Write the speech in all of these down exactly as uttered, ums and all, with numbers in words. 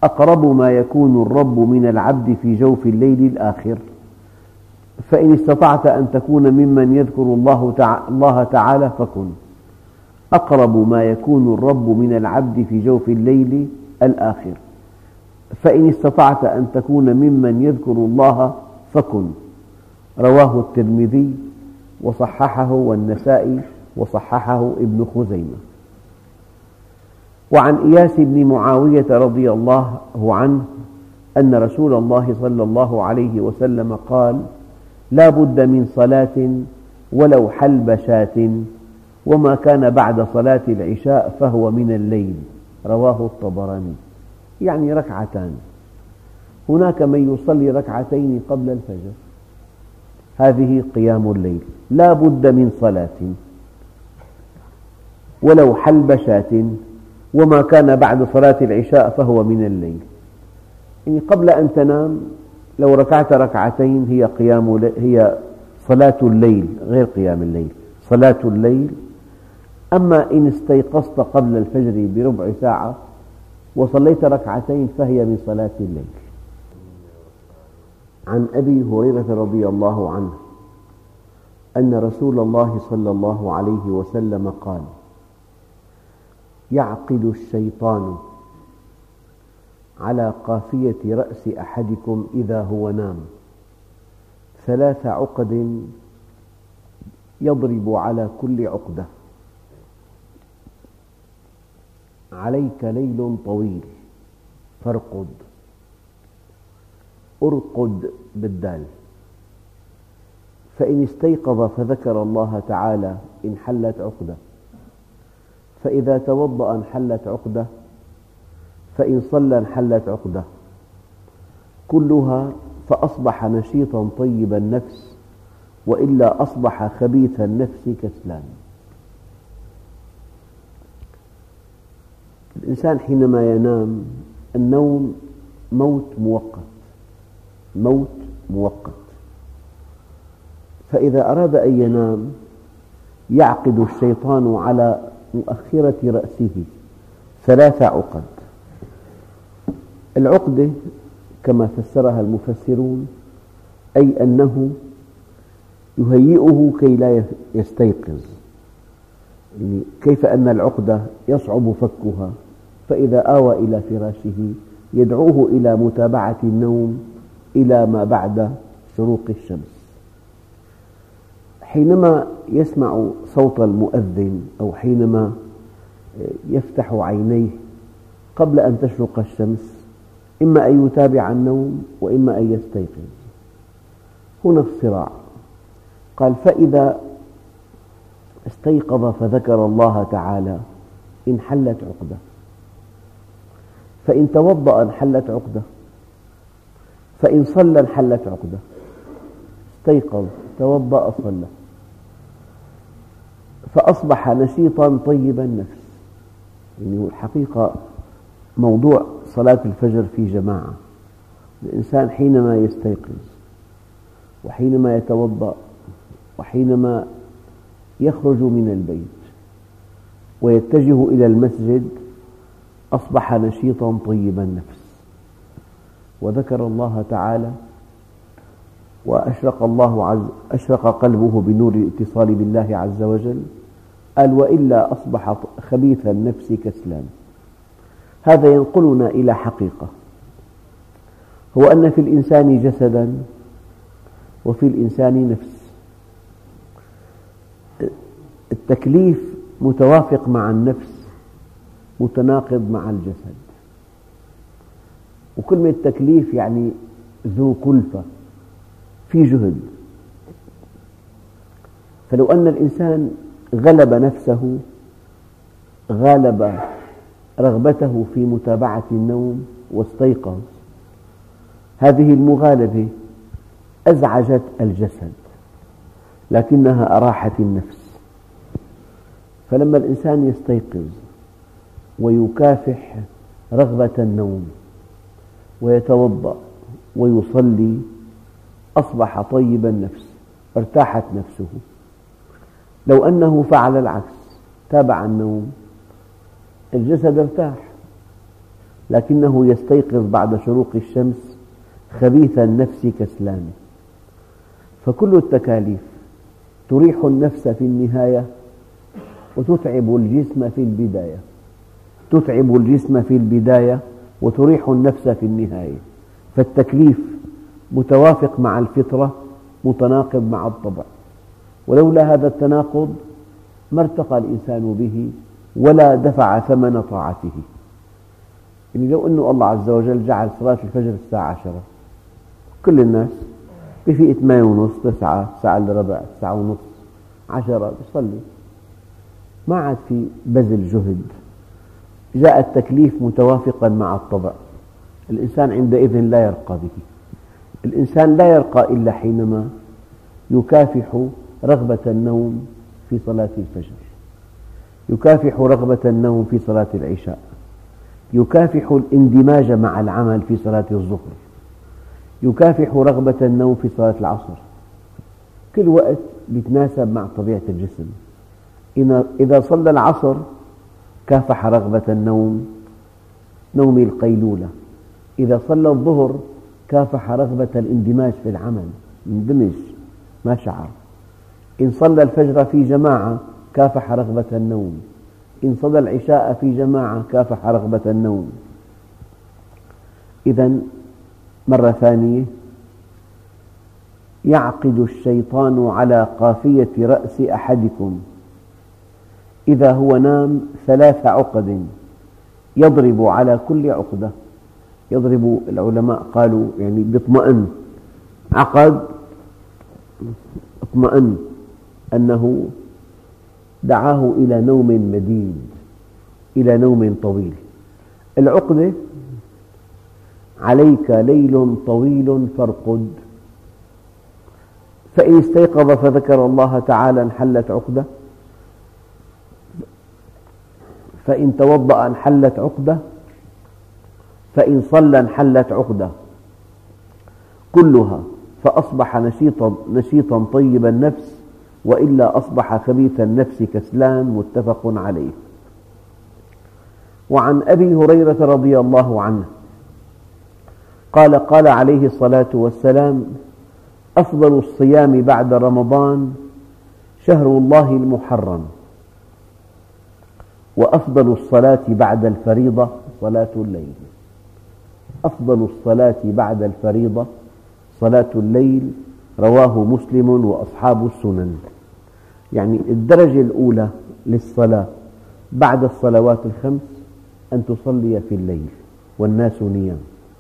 أقرب ما يكون الرب من العبد في جوف الليل الآخر، فإن استطعت أن تكون ممن يذكر الله تعالى فكن. أقرب ما يكون الرب من العبد في جوف الليل الآخر، فإن استطعت أن تكون ممن يذكر الله فكن. رواه الترمذي وصححه والنسائي وصححه ابن خزيمة. وعن إياس بن معاوية رضي الله عنه أن رسول الله صلى الله عليه وسلم قال: لا بد من صلاة ولو حلب شاة، وما كان بعد صلاة العشاء فهو من الليل. رواه الطبراني. يعني ركعتان. هناك من يصلي ركعتين قبل الفجر، هذه قيام الليل. لا بد من صلاة ولو حلب شاة، وما كان بعد صلاة العشاء فهو من الليل. يعني قبل أن تنام لو ركعت ركعتين هي قيام هي صلاة الليل غير قيام الليل، صلاة الليل. أما إن استيقظت قبل الفجر بربع ساعة وصليت ركعتين فهي من صلاة الليل. عن أبي هريرة رضي الله عنه أن رسول الله صلى الله عليه وسلم قال: يعقد الشيطان على قافية رأس أحدكم إذا هو نام ثلاث عقد يضرب على كل عقدة: عليك ليل طويل فارقد. ارقد بالدال. فإن استيقظ فذكر الله تعالى انحلت عقدة، فإذا توضأ انحلت عقدة، فإن صلى انحلت عقدة، كلها فأصبح نشيطا طيب النفس، وإلا أصبح خبيث النفس كسلان. الإنسان حينما ينام النوم موت مؤقت، موت مؤقت. فإذا أراد أن ينام يعقد الشيطان على مؤخرة رأسه ثلاث عقد. العقدة كما فسرها المفسرون أي أنه يهيئه كي لا يستيقظ. يعني كيف أن العقدة يصعب فكها، فإذا آوى إلى فراشه يدعوه إلى متابعة النوم إلى ما بعد شروق الشمس. حينما يسمع صوت المؤذن أو حينما يفتح عينيه قبل أن تشرق الشمس إما أن يتابع النوم وإما أن يستيقظ. هنا الصراع. قال: فإذا استيقظ فذكر الله تعالى انحلت عقدة، فإن توضأ انحلت عقدة، فإن صلى انحلت عقدة. استيقظ توضأ صلى، فأصبح نشيطا طيب النفس. يعني الحقيقة موضوع صلاة الفجر في جماعة. الإنسان حينما يستيقظ وحينما يتوضأ وحينما يخرج من البيت ويتجه إلى المسجد أصبح نشيطا طيب النفس، وذكر الله تعالى وأشرق الله عز أشرق قلبه بنور الاتصال بالله عز وجل. قال: وإلا أصبح خبيث النفس كسلان. هذا ينقلنا إلى حقيقة، هو أن في الإنسان جسدا وفي الإنسان نفس. التكليف متوافق مع النفس، متناقض مع الجسد. وكلمة تكليف يعني ذو كلفة، في جهد. فلو أن الإنسان غلب نفسه، غالب رغبته في متابعة النوم واستيقظ، هذه المغالبة أزعجت الجسد لكنها أراحت النفس. فلما الإنسان يستيقظ ويكافح رغبة النوم ويتوضأ ويصلي أصبح طيب النفس، ارتاحت نفسه. لو أنه فعل العكس، تابع النوم، الجسد ارتاح لكنه يستيقظ بعد شروق الشمس خبيث النفس كسلان. فكل التكاليف تريح النفس في النهاية وتتعب الجسم في البداية، تتعب الجسم في البداية وتريح النفس في النهاية. فالتكليف متوافق مع الفطرة، متناقض مع الطبع، ولولا هذا التناقض ما ارتقى الإنسان به ولا دفع ثمن طاعته. يعني لو أن الله عز وجل جعل صلاة الفجر الساعة عشرة، كل الناس بفيق ثمانية ونص، تسعة، تسعة إلا ربع، تسعة ونص، عشرة يصلي، ما عاد في بذل جهد. جاء التكليف متوافقا مع الطبع، الإنسان عندئذ لا يرقى به. الإنسان لا يرقى إلا حينما يكافح رغبة النوم في صلاة الفجر، يكافح رغبة النوم في صلاة العشاء، يكافح الاندماج مع العمل في صلاة الظهر، يكافح رغبة النوم في صلاة العصر. كل وقت يتناسب مع طبيعة الجسم. إذا صلى العصر كافح رغبة النوم، نوم القيلولة. إذا صلى الظهر كافح رغبة الاندماج في العمل، اندمج ما شعر. إن صلى الفجر في جماعة كافح رغبة النوم، إن صلى العشاء في جماعة كافح رغبة النوم. إذن مرة ثانية، يعقد الشيطان على قافية رأس أحدكم إذا هو نام ثلاث عقد، يضرب على كل عقدة. يضرب، العلماء قالوا يعني بيطمئن، عقد اطمئن أنه دعاه إلى نوم مديد، إلى نوم طويل. العقدة عليك ليل طويل فارقد، فإن استيقظ فذكر الله تعالى انحلت عقدة، فإن توضأ انحلت عقدة، فإن صلى انحلت عقدة كلها، فأصبح نشيطا, نشيطا طيب النفس، وإلا أصبح خبيث النفس كسلان. متفق عليه. وعن أبي هريرة رضي الله عنه قال قال عليه الصلاة والسلام: أفضل الصيام بعد رمضان شهر الله المحرم، وأفضل الصلاة بعد الفريضة صلاة الليل. أفضل الصلاة بعد الفريضة صلاة الليل، رواه مسلم وأصحاب السنن. يعني الدرجة الأولى للصلاة بعد الصلوات الخمس أن تصلي في الليل والناس نيام.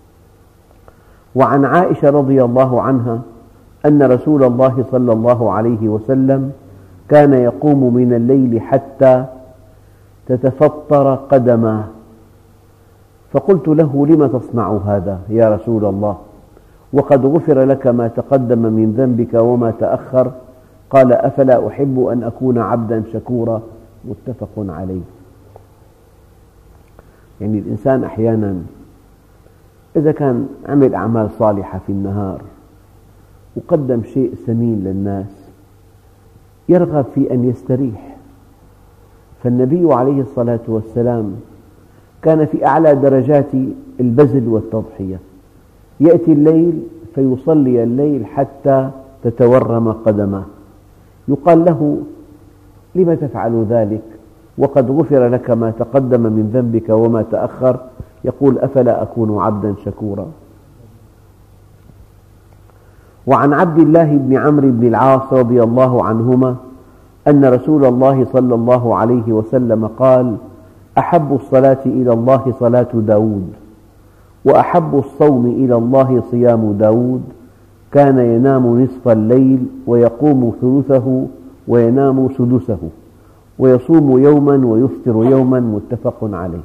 وعن عائشة رضي الله عنها أن رسول الله صلى الله عليه وسلم كان يقوم من الليل حتى تتفطر قدماه، فقلت له: لم تصنع هذا يا رسول الله وقد غفر لك ما تقدم من ذنبك وما تأخر؟ قال: أفلا أحب أن أكون عبدا شكورا. متفق عليه. يعني الإنسان أحيانا إذا كان عمل أعمال صالحة في النهار وقدم شيء ثمين للناس يرغب في أن يستريح. فالنبي عليه الصلاة والسلام كان في أعلى درجات البذل والتضحية، يأتي الليل فيصلي الليل حتى تتورم قدماه، يقال له: لم تفعل ذلك وقد غفر لك ما تقدم من ذنبك وما تأخر؟ يقول: أفلا أكون عبدا شكورا. وعن عبد الله بن عمرو بن العاص رضي الله عنهما أن رسول الله صلى الله عليه وسلم قال: أحب الصلاة إلى الله صلاة داود، وأحب الصوم إلى الله صيام داود، كان ينام نصف الليل ويقوم ثلثه وينام سدسه، ويصوم يوما ويفطر يوما. متفق عليه.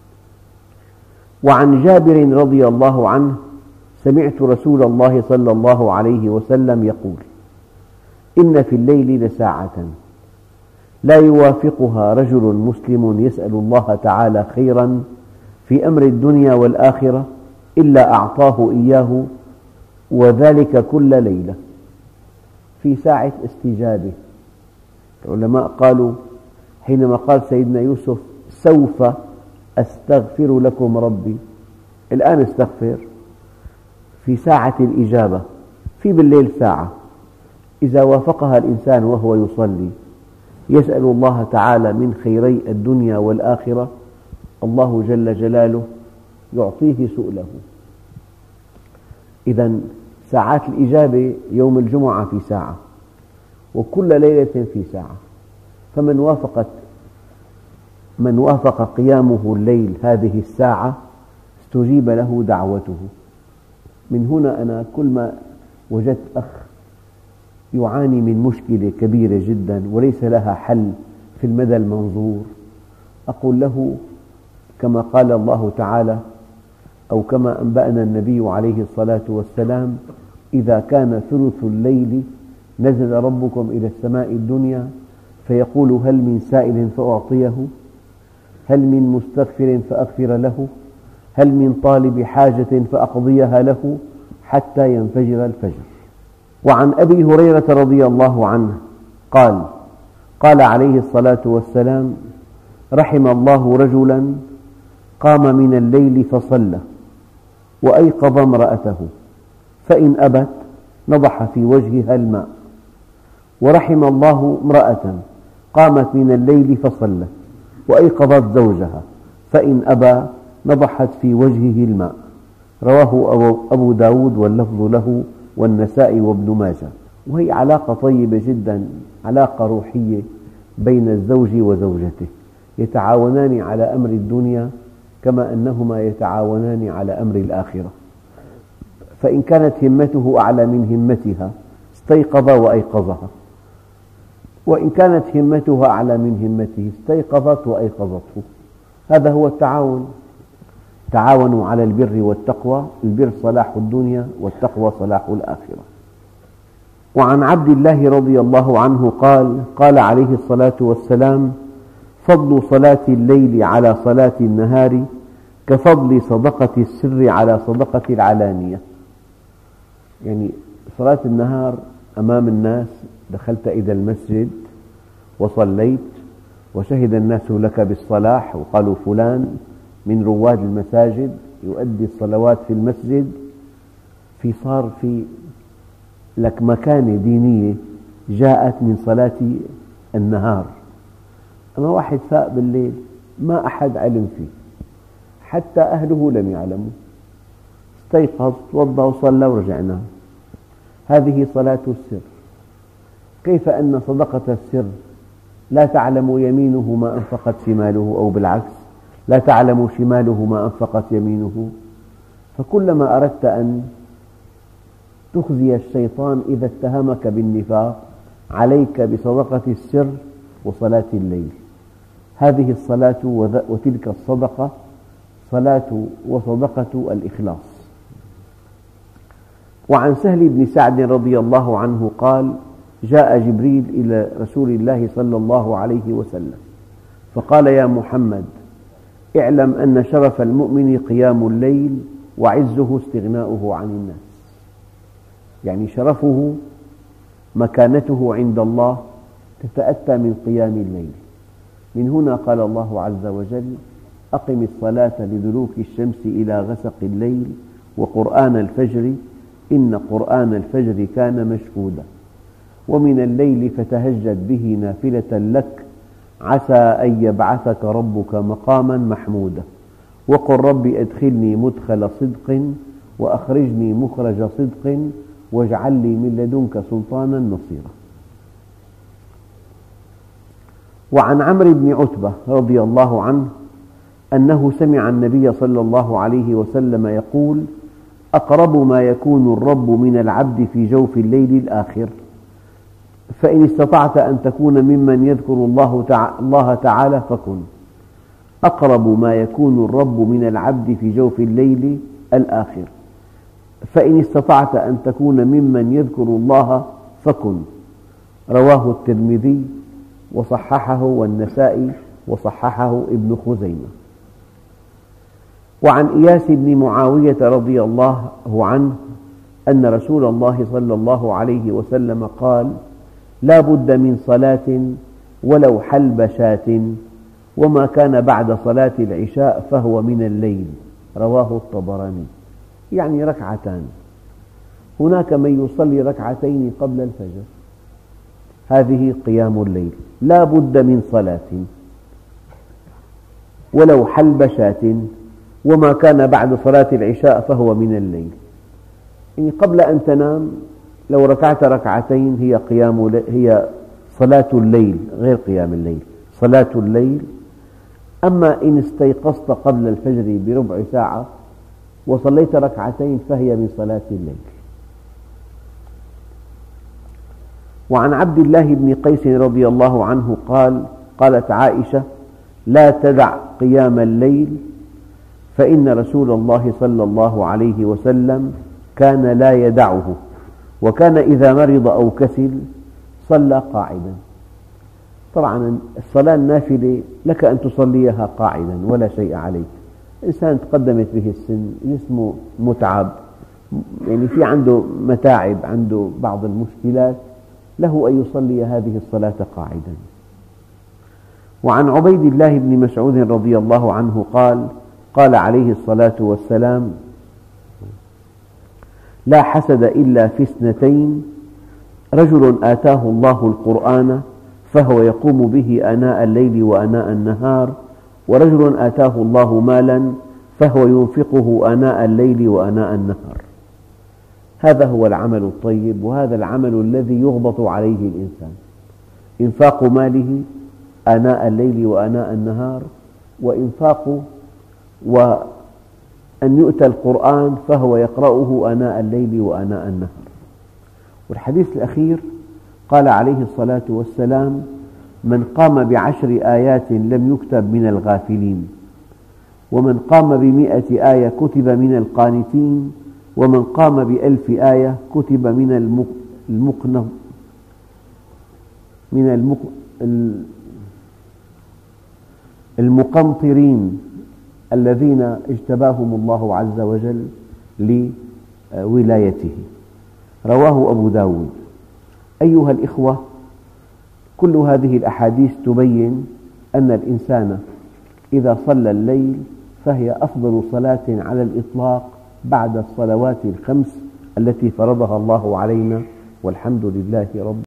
وعن جابر رضي الله عنه سمعت رسول الله صلى الله عليه وسلم يقول: إن في الليل لساعة لا يوافقها رجل مسلم يسأل الله تعالى خيرا في أمر الدنيا والآخرة إلا أعطاه إياه، وذلك كل ليلة. في ساعة استجابة. العلماء قالوا حينما قال سيدنا يوسف: سوف أستغفر لكم ربي. الآن استغفر في ساعة الإجابة، في بالليل ساعة إذا وافقها الإنسان وهو يصلي يسأل الله تعالى من خيري الدنيا والآخرة، الله جل جلاله يعطيه سؤله. إذا ساعات الإجابة يوم الجمعة في ساعة، وكل ليلة في ساعة، فمن وافقت من وافق قيامه الليل هذه الساعة استجيب له دعوته. من هنا أنا كل ما وجدت أخ يعاني من مشكلة كبيرة جدا وليس لها حل في المدى المنظور، أقول له كما قال الله تعالى أو كما أنبأنا النبي عليه الصلاة والسلام: إذا كان ثلث الليل نزل ربكم إلى السماء الدنيا فيقول هل من سائل فأعطيه، هل من مستغفر فأغفر له، هل من طالب حاجة فأقضيها له حتى ينفجر الفجر. وعن أبي هريرة رضي الله عنه قال: قال عليه الصلاة والسلام: رحم الله رجلا قام من الليل فصلى وأيقظ امرأته فإن أبت نضح في وجهها الماء، ورحم الله امرأة قامت من الليل فصلت وأيقظت زوجها فإن أبى نضحت في وجهه الماء. رواه أبو داود واللفظ له والنسائي وابن ماجه. وهي علاقة طيبة جدا، علاقة روحية بين الزوج وزوجته، يتعاونان على أمر الدنيا كما أنهما يتعاونان على أمر الآخرة. فإن كانت همته أعلى من همتها استيقظ وأيقظها، وإن كانت همتها أعلى من همته استيقظت وأيقظته. هذا هو التعاون. تعاونوا على البر والتقوى، البر صلاح الدنيا والتقوى صلاح الآخرة. وعن عبد الله رضي الله عنه قال: قال عليه الصلاة والسلام: فضل صلاة الليل على صلاة النهار كفضل صدقة السر على صدقة العلانية. يعني صلاة النهار أمام الناس، دخلت إلى المسجد وصليت وشهد الناس لك بالصلاح وقالوا فلان من رواد المساجد يؤدي الصلوات في المسجد، في صار في لك مكانة دينية جاءت من صلاة النهار. أما واحد فاق بالليل ما أحد علم فيه، حتى أهله لم يعلموا، استيقظ توضأ وصلى ورجعنا. هذه صلاة السر. كيف أن صدقة السر لا تعلم يمينه ما أنفقت شماله، أو بالعكس لا تعلم شماله ما أنفقت يمينه. فكلما أردت أن تخزي الشيطان إذا اتهمك بالنفاق عليك بصدقة السر وصلاة الليل. هذه الصلاة وتلك الصدقة صلاة وصدقة الإخلاص. وعن سهل بن سعد رضي الله عنه قال: جاء جبريل إلى رسول الله صلى الله عليه وسلم فقال: يا محمد، اعلم أن شرف المؤمن قيام الليل وعزه استغناؤه عن الناس. يعني شرفه مكانته عند الله تتأتى من قيام الليل. من هنا قال الله عز وجل: أقم الصلاة لدلوك الشمس إلى غسق الليل وقرآن الفجر إن قرآن الفجر كان مشهودا ومن الليل فتهجد به نافلة لك عسى أن يبعثك ربك مقاما محمودا وقل رب أدخلني مدخل صدق وأخرجني مخرج صدق واجعل لي من لدنك سلطانا نصيرا. وعن عمرو بن عتبة رضي الله عنه أنه سمع النبي صلى الله عليه وسلم يقول: أقرب ما يكون الرب من العبد في جوف الليل الآخر، فإن استطعت أن تكون ممن يذكر الله تعالى فكن. أقرب ما يكون الرب من العبد في جوف الليل الآخر، فإن استطعت أن تكون ممن يذكر الله فكن. رواه الترمذي وصححه والنسائي وصححه ابن خزيمة. وعن إياس بن معاوية رضي الله عنه أن رسول الله صلى الله عليه وسلم قال: لا بد من صلاة ولو حلب شاة وما كان بعد صلاة العشاء فهو من الليل، رواه الطبراني، يعني ركعتان. هناك من يصلي ركعتين قبل الفجر، هذه قيام الليل، لا بد من صلاة ولو حلب شاة، وما كان بعد صلاة العشاء فهو من الليل، يعني قبل أن تنام لو ركعت ركعتين هي قيام هي صلاة الليل غير قيام الليل، صلاة الليل. أما إن استيقظت قبل الفجر بربع ساعة وصليت ركعتين فهي من صلاة الليل. وعن عبد الله بن قيس رضي الله عنه قال: قالت عائشة: لا تدع قيام الليل، فإن رسول الله صلى الله عليه وسلم كان لا يدعه، وكان إذا مرض أو كسل صلى قاعدا. طبعا الصلاة النافلة لك أن تصليها قاعدا ولا شيء عليك، إنسان تقدمت به السن، جسمه متعب، يعني في عنده متاعب، عنده بعض المشكلات، له أن يصلي هذه الصلاة قاعدا. وعن عبيد الله بن مسعود رضي الله عنه قال: قال عليه الصلاة والسلام: لا حسد إلا في اثنتين، رجل آتاه الله القرآن فهو يقوم به آناء الليل وآناء النهار، ورجل آتاه الله مالا فهو ينفقه آناء الليل وآناء النهار. هذا هو العمل الطيب، وهذا العمل الذي يغبط عليه الإنسان، إنفاق ماله آناء الليل وآناء النهار، وإنفاق وأن يؤتى القرآن فهو يقرأه آناء الليل وآناء النهار. والحديث الأخير قال عليه الصلاة والسلام: من قام بعشر آيات لم يكتب من الغافلين، ومن قام بمئة آية كتب من القانتين، ومن قام بألف آية كتب من المقنط من المقنطرين الذين اجتباهم الله عز وجل لولايته. رواه أبو داود. أيها الإخوة، كل هذه الأحاديث تبين أن الإنسان إذا صلى الليل فهي أفضل صلاة على الإطلاق بعد الصلوات الخمس التي فرضها الله علينا، والحمد لله رب